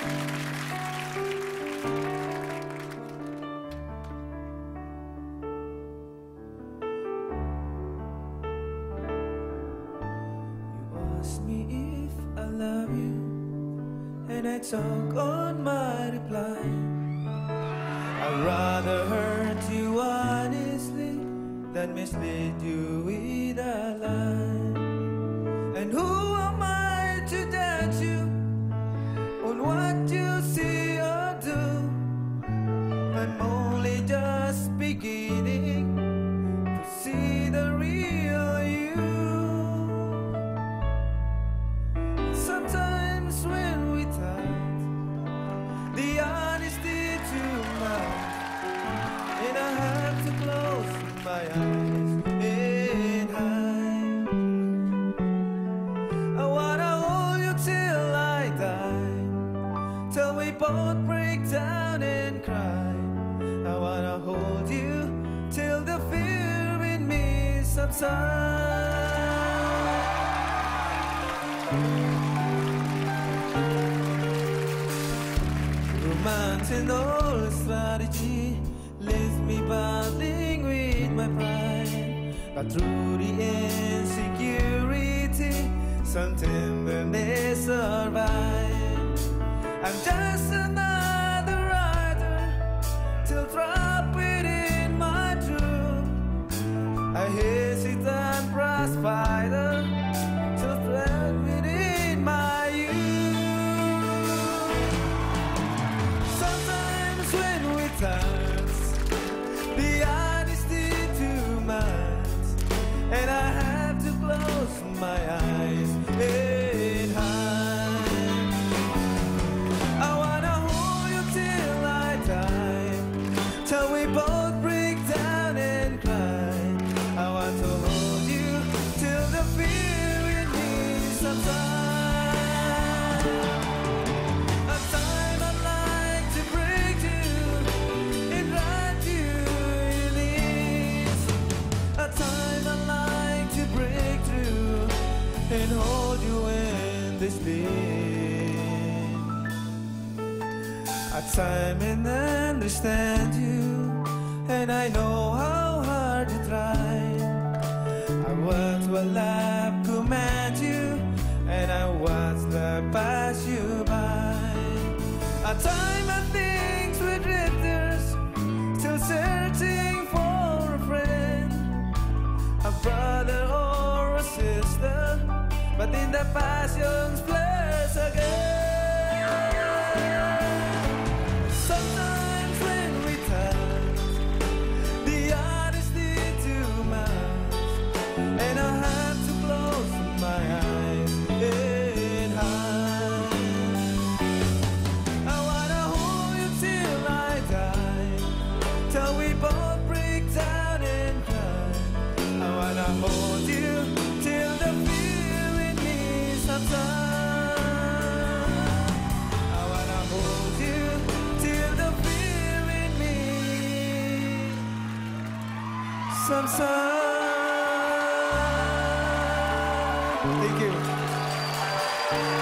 And I talk on my reply. I'd rather hurt you honestly than mislead you with a lie. And who am I to judge you on what you see or do? I'm only just beginning to see the real you. Sometimes when we touch, the honesty too much, and I have to close my eyes and hide. I wanna hold you till I die, till we both break down and cry. I wanna hold you till the fear in me subsides. Romance and all strategy leaves me battling with my pride, but through the insecurity, some tenderness survives. I'm just another rider, till trapped within my truth. A hesitant brass fighter, till trapped within my youth. Sometimes when we touch, the honesty too much, and I have to close my eyes and hide. I wanna hold you till I die, till we both break down and cry. I want to hold you till the fear in me subsides. A time I'd like to break you and write you in ease. A time I'd like to break through and hold you endlessly. A time and understand you, and I know how hard you try. I watch what love command you, and I watch love pass you by. A time I think we're drifters, still searching for a friend, a brother or a sister, but in the passion's place again. Sometimes when we touch, the honesty too much, and I have to close my eyes and hide. I wanna hold you till I die, till we both break down and cry. I wanna hold you till the fear in me subsides. I wanna hold you till the fear in me subsides. Thank you.